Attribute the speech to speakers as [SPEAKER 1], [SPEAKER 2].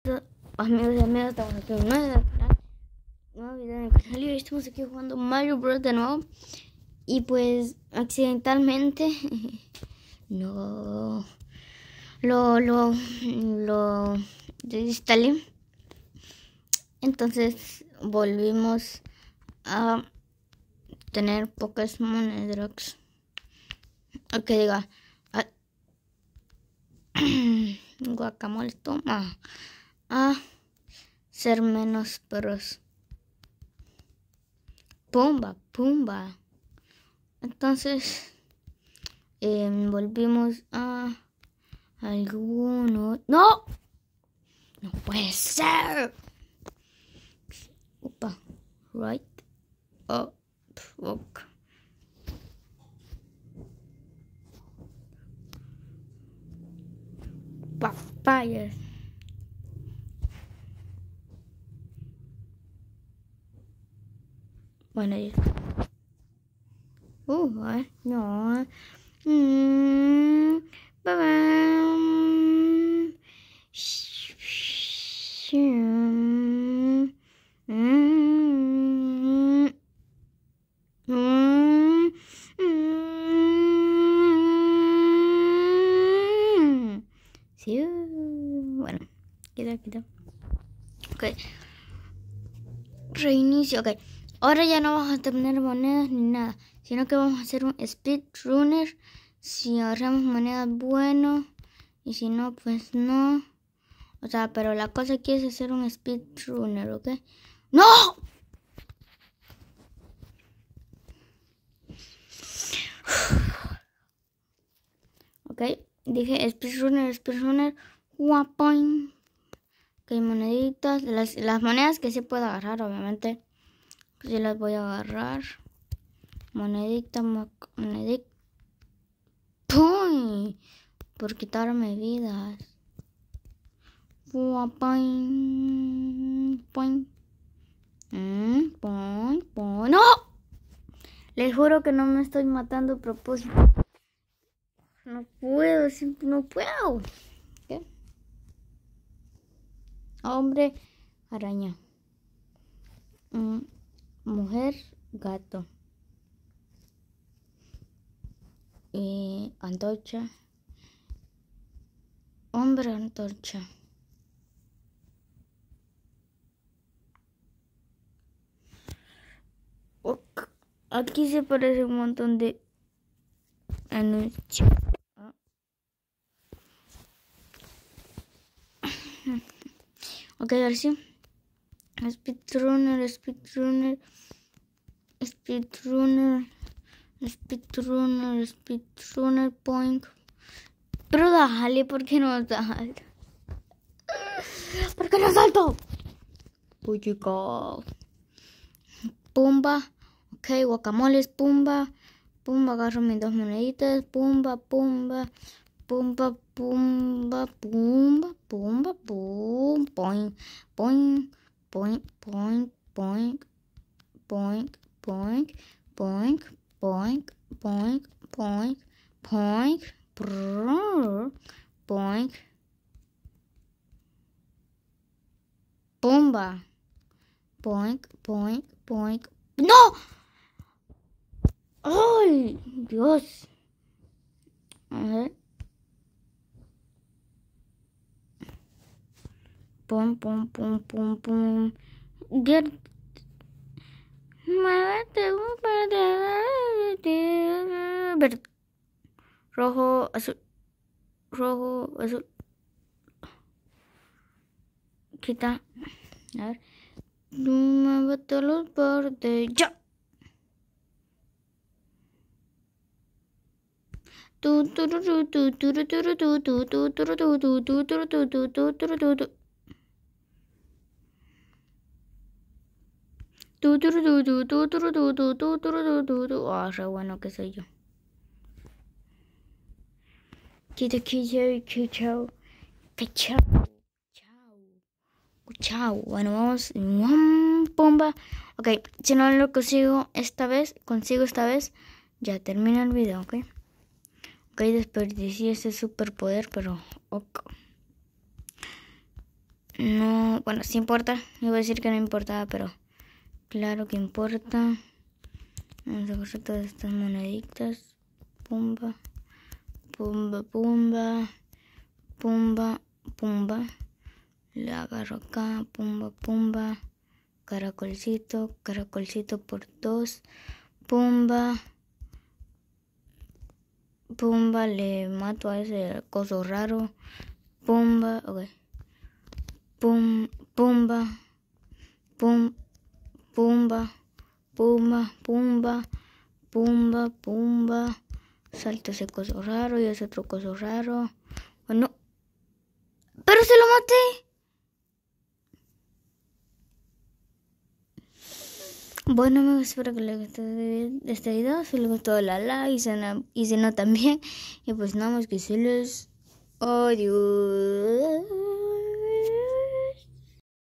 [SPEAKER 1] amigos y amigas, estamos aquí en un nuevo video en el canal y hoy estamos aquí jugando Mario Bros de nuevo. Y pues accidentalmente no lo desinstalé. Entonces volvimos a tener pocas monedas. Ok, diga. Guacamole, toma. A ser menos perros. Pumba, pumba. Entonces volvimos a algunos. ¡No! ¡No puede ser! Opa, right up, ok. Papayas. Bueno, no. Sí, bueno, queda. Ok. Reinicio, ok. Ahora ya no vamos a tener monedas ni nada, sino que vamos a hacer un speedrunner. Si agarramos monedas, bueno, y si no, pues no. O sea, pero la cosa aquí es hacer un speedrunner, ¿ok? ¡No! Ok, dije speedrunner, guapoin. Ok, moneditas, las monedas que sí puedo agarrar, obviamente. Sí las voy a agarrar. Monedita. ¡Pum! Por quitarme vidas. ¡No! Les juro que no me estoy matando a propósito. No puedo, no puedo. ¿Qué? Hombre, araña. Mujer, gato. Antorcha. Hombre, antorcha. Aquí se parece un montón de anuncios. Ok, ahora sí. Speedrunner point. Pero dale, ¿por qué no das? ¿Por qué no salto? Puchico. Pumba. Ok, guacamoles, pumba. Pumba, agarro mis dos moneditas. Pumba. Point. Pumba. Point. ¡No! ¡Ay, Dios! A ver. Pum. Get. Muévete verde. Rojo, azul. Quita. A ver. Muévete los verdes. ¡Ya! Ah, re bueno que soy yo. Chao. Bueno, vamos. Pomba. Ok, si no lo consigo esta vez, ya termina el video, ok. Ok, desperdicié ese superpoder, pero ok. No, bueno, sí importa. Iba a decir que no importaba, pero claro que importa. Vamos a agarrar todas estas moneditas. Pumba, pumba, pumba, pumba, pumba. Le agarro acá, pumba, pumba. Caracolcito, caracolcito por 2. Pumba. Pumba, le mato a ese coso raro. Pumba, ok. Pumba. Pum, pumba. Pumba, pumba. Pumba, pumba. Salta ese coso raro y ese otro coso raro. Bueno. ¡Pero se lo maté! Bueno amigos, espero que les guste este video. Si les gustó la like y si no también. Y pues nada más que decirles adiós.